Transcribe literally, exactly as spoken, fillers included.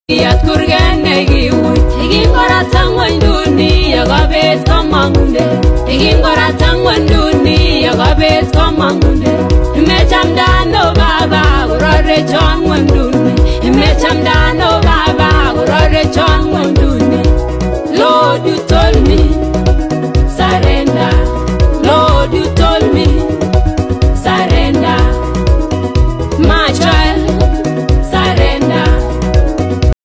Yat kurgene giwuy Igin korata ngwany dunia Gabet kamangune Igin korata